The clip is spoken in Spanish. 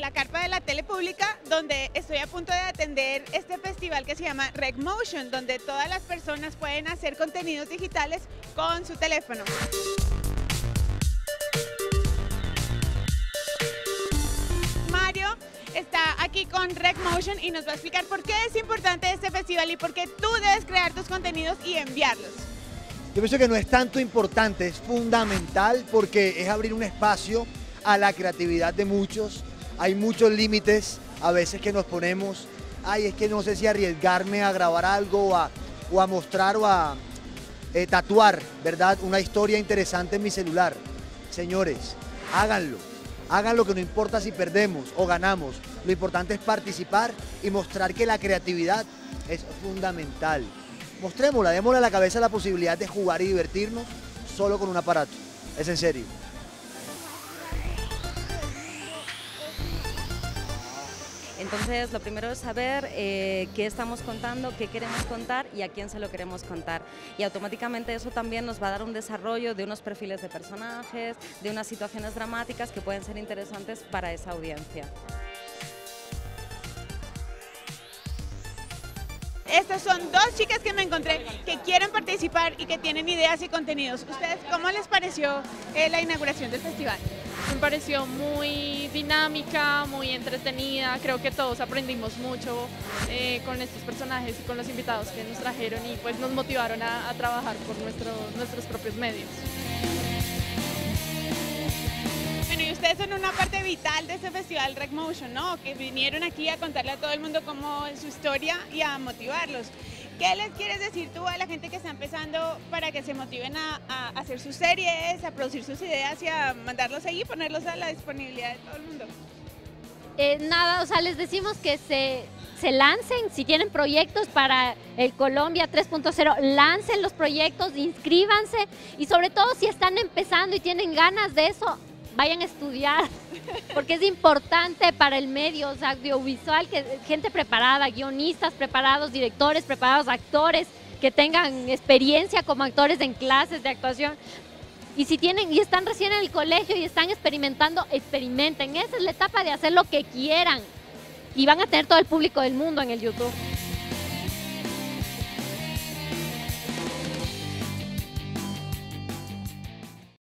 la carpa de la tele pública, donde estoy a punto de atender este festival que se llama RecMotion, donde todas las personas pueden hacer contenidos digitales con su teléfono. Mario está aquí con RecMotion y nos va a explicar por qué es importante este festival y por qué tú debes crear tus contenidos y enviarlos. Yo pienso que no es tanto importante, es fundamental porque es abrir un espacio a la creatividad de muchos. Hay muchos límites a veces que nos ponemos, es que no sé si arriesgarme a grabar algo o a mostrar o a tatuar, ¿verdad? Una historia interesante en mi celular. Señores, háganlo. Háganlo, que no importa si perdemos o ganamos, lo importante es participar y mostrar que la creatividad es fundamental. Mostrémosla, démosle a la cabeza la posibilidad de jugar y divertirnos solo con un aparato, es en serio. Entonces, lo primero es saber qué estamos contando, qué queremos contar y a quién se lo queremos contar. Y automáticamente eso también nos va a dar un desarrollo de unos perfiles de personajes, de unas situaciones dramáticas que pueden ser interesantes para esa audiencia. Estas son dos chicas que me encontré que quieren participar y que tienen ideas y contenidos. ¿Ustedes cómo les pareció la inauguración del festival? Me pareció muy dinámica, muy entretenida, creo que todos aprendimos mucho con estos personajes y con los invitados que nos trajeron y pues nos motivaron a trabajar por nuestros propios medios. Bueno, y ustedes son una parte vital de este festival RecMotion, ¿no? Que vinieron aquí a contarle a todo el mundo cómo es su historia y a motivarlos. ¿Qué les quieres decir tú a la gente que está empezando para que se motiven a hacer sus series, a producir sus ideas y a mandarlos ahí y ponerlos a la disponibilidad de todo el mundo? Nada, o sea, les decimos que se lancen, si tienen proyectos para el Colombia 3.0, lancen los proyectos, inscríbanse y sobre todo si están empezando y tienen ganas de eso, vayan a estudiar, porque es importante para el medio, o sea, audiovisual, que gente preparada, guionistas preparados, directores preparados, actores que tengan experiencia como actores en clases de actuación. Y si tienen y están recién en el colegio y están experimentando, experimenten. Esa es la etapa de hacer lo que quieran y van a tener todo el público del mundo en el YouTube.